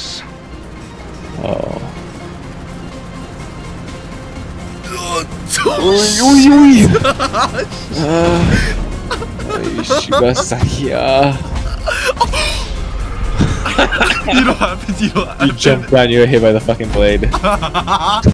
this. Oh. Shibasakia. You know what happens? You know what You happens? jumped down, you were hit by the fucking blade.